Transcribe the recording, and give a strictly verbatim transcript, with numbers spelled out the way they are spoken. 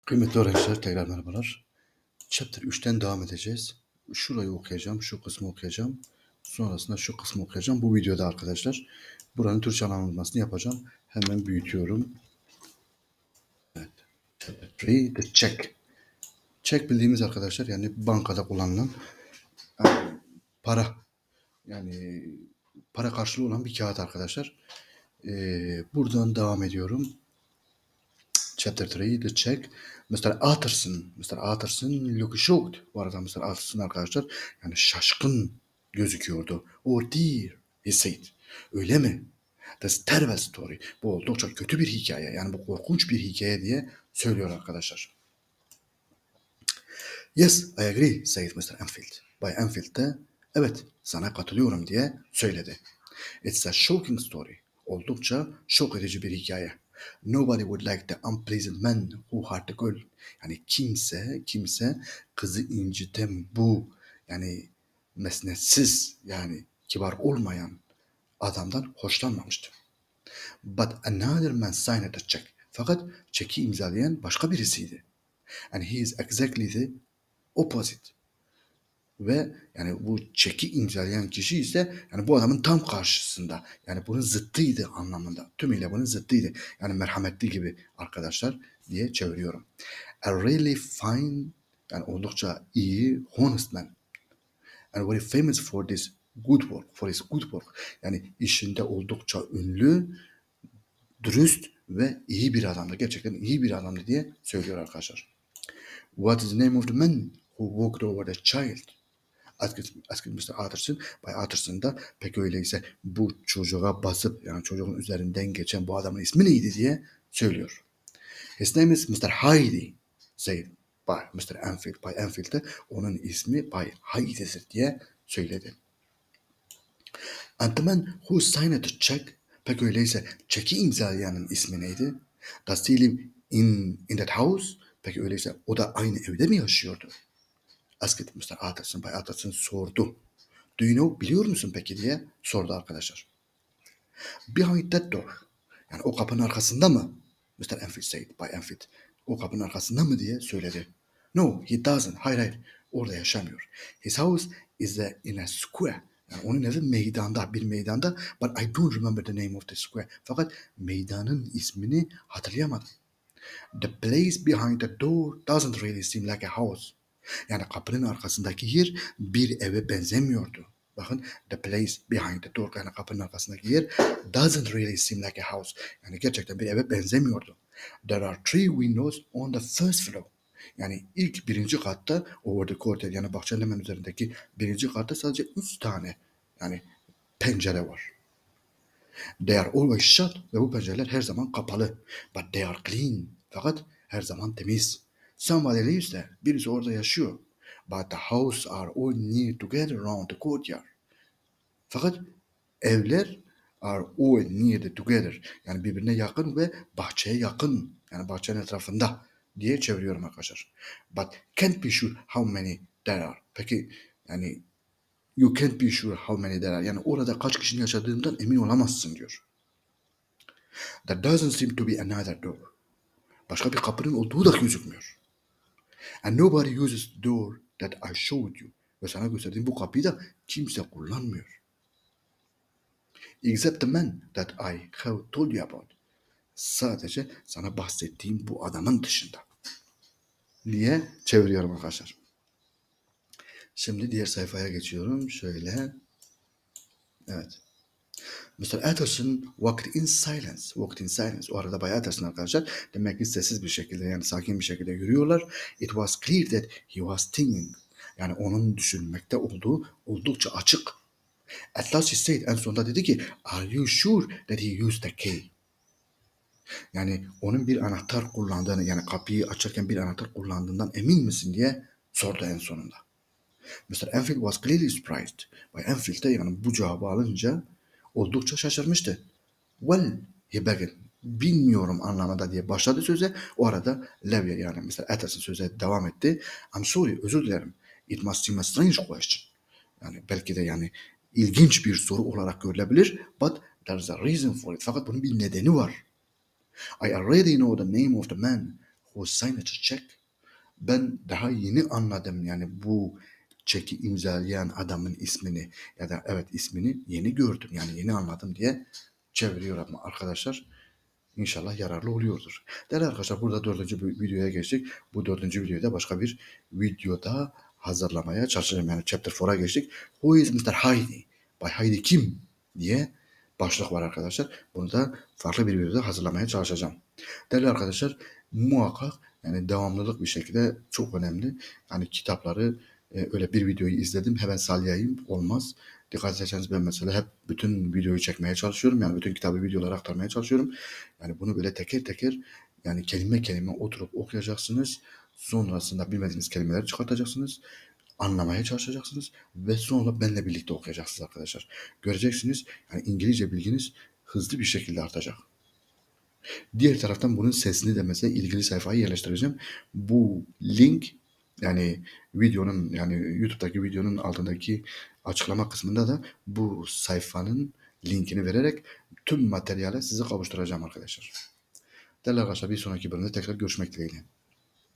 Kıymetli öğrenciler, tekrar merhabalar. Chapter üçten devam edeceğiz. Şurayı okuyacağım, şu kısmı okuyacağım. Sonrasında şu kısmı okuyacağım. Bu videoda arkadaşlar buranın Türkçe anlatmasını yapacağım. Hemen büyütüyorum. Evet. Chapter üç, the check. Check bildiğimiz arkadaşlar yani bankada kullanılan yani para. Yani para karşılığı olan bir kağıt arkadaşlar. Ee, buradan devam ediyorum. Chapter üç, the check. mister Utterson. mister Utterson look shocked. Bu arada mister Utterson arkadaşlar yani şaşkın gözüküyordu. Oh dear, he said. Öyle mi? That's terrible story. Bu oldukça kötü bir hikaye. Yani bu korkunç bir hikaye diye söylüyor arkadaşlar. Yes, I agree, said mister Enfield. Bay Enfield de evet sana katılıyorum diye söyledi. It's a shocking story. Oldukça şok edici bir hikaye. Nobody would like the unpleasant man who hurt the girl. Yani kimse, kimse kızı inciten bu yani mesnetsiz yani kibar olmayan adamdan hoşlanmamıştı. But another man signed the check. Fakat çeki imzalayan başka birisiydi. And he is exactly the opposite. Ve yani bu çeki imzalayan kişi ise yani bu adamın tam karşısında. Yani bunun zıttıydı anlamında. Tümüyle bunun zıttıydı. Yani merhametli gibi arkadaşlar diye çeviriyorum. A really fine yani oldukça iyi honest man. And very famous for this good work. For his good work. Yani işinde oldukça ünlü, dürüst ve iyi bir adamdı. Gerçekten iyi bir adamdı diye söylüyor arkadaşlar. What is the name of the man who walked over the child? Asked mister Utterson. Bay Utterson da peki öyleyse bu çocuğa basıp yani çocuğun üzerinden geçen bu adamın ismi neydi diye söylüyor. His name is mister Hyde, said by mister Enfield. Bay Enfield de onun ismi Bay Hyde'dir diye söyledi. And the man who signed the check, peki öyleyse çeki imzalayanın ismi neydi? Does he live in, in that house? Peki öyleyse o da aynı evde mi yaşıyordu? Asked mister Utterson. Bay Utterson sordu. Do you know? Biliyor musun peki diye sordu arkadaşlar. Behind that door. Yani o kapının arkasında mı? mister Enfield said. Bay Enfield. O kapının arkasında mı diye söyledi. No, he doesn't. Hayır hayır. Orada yaşamıyor. His house is in a square. Yani onun evi meydanda, bir meydanda. But I don't remember the name of the square. Fakat meydanın ismini hatırlayamadım. The place behind the door doesn't really seem like a house. Yani kapının arkasındaki yer bir eve benzemiyordu. Bakın, the place behind the door, yani kapının arkasındaki yer doesn't really seem like a house. Yani gerçekten bir eve benzemiyordu. There are three windows on the first floor. Yani ilk birinci katta over the courtyard, yani bahçenin hemen üzerindeki birinci katta sadece üç tane yani pencere var. They are always shut ve bu pencereler her zaman kapalı. But they are clean. Fakat her zaman temiz. Somebody lives there. Birisi orada yaşıyor. But the houses are all near together around the courtyard. Fakat evler are all near together. Yani birbirine yakın ve bahçeye yakın. Yani bahçenin etrafında diye çeviriyorum arkadaşlar. But can't be sure how many there are. Peki yani you can't be sure how many there are. Yani orada kaç kişinin yaşadığından emin olamazsın diyor. There doesn't seem to be another door. Başka bir kapının olduğu da gözükmüyor. And nobody uses the door that I showed you. Ve sana gösterdiğim bu kapıyı da kimse kullanmıyor. Except the man that I have told you about. Sadece sana bahsettiğim bu adamın dışında. Diye çeviriyorum arkadaşlar. Şimdi diğer sayfaya geçiyorum. Şöyle. Evet. mister Utterson walked in silence. Walked in silence. O arada Bay Utterson arkadaşlar demek ki sessiz bir şekilde yani sakin bir şekilde yürüyorlar. It was clear that he was thinking. Yani onun düşünmekte olduğu oldukça açık. At last he said, en sonunda dedi ki, are you sure that he used the key? Yani onun bir anahtar kullandığını, yani kapıyı açarken bir anahtar kullandığından emin misin diye sordu en sonunda. mister Enfield was clearly surprised. Bay Enfield de yani bu cevabı alınca oldukça şaşırmıştı. Well, he began. Bilmiyorum anlamında diye başladı söze. O arada Levye yani mister Utterson söze devam etti. I'm sorry, özür dilerim. It must seem a strange question. Yani belki de yani ilginç bir soru olarak görülebilir. But there's a reason for it. Fakat bunun bir nedeni var. I already know the name of the man who signed the check. Ben daha yeni anladım yani bu çeki imzalayan adamın ismini ya da evet ismini yeni gördüm yani yeni anladım diye çeviriyorum arkadaşlar. İnşallah yararlı oluyordur. Değerli arkadaşlar burada dördüncü bir videoya geçtik. Bu dördüncü videoda başka bir videoda hazırlamaya çalışacağım. Yani chapter four'a geçtik. Who is mister Heidi? Bay Heidi kim? diye başlık var arkadaşlar. Bunu da farklı bir videoda hazırlamaya çalışacağım. Değerli arkadaşlar muhakkak yani devamlılık bir şekilde çok önemli. Yani kitapları e, öyle bir videoyu izledim hemen salyayım olmaz. Dikkat ederseniz ben mesela hep bütün videoyu çekmeye çalışıyorum. Yani bütün kitabı videolara aktarmaya çalışıyorum. Yani bunu böyle teker teker yani kelime kelime oturup okuyacaksınız. Sonrasında bilmediğiniz kelimeleri çıkartacaksınız. Anlamaya çalışacaksınız. Ve sonra benimle birlikte okuyacaksınız arkadaşlar. Göreceksiniz yani İngilizce bilginiz hızlı bir şekilde artacak. Diğer taraftan bunun sesini de mesela ilgili sayfaya yerleştireceğim. Bu link yani videonun yani YouTube'daki videonun altındaki açıklama kısmında da bu sayfanın linkini vererek tüm materyale sizi kavuşturacağım arkadaşlar. Değerli arkadaşlar bir sonraki bölümde tekrar görüşmek dileğiyle.